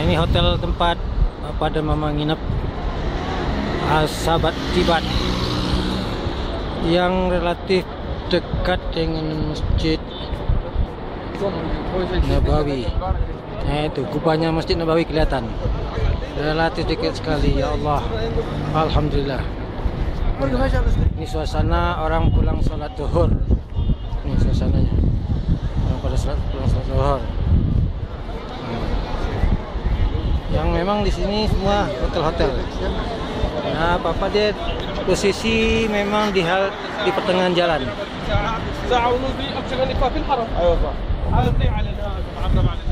Ini hotel tempat Bapak dan Mama nginep, Sahabat Tibat, yang relatif dekat dengan Masjid Nabawi. Nah itu kubahnya Masjid Nabawi kelihatan, relatif dekat sekali. Ya Allah, alhamdulillah. Ini suasana orang pulang sholat zuhur. Ini suasananya orang pada pulang sholat zuhur. Yang memang di sini semua hotel-hotel. Nah, Papa dia posisi memang di pertengahan jalan.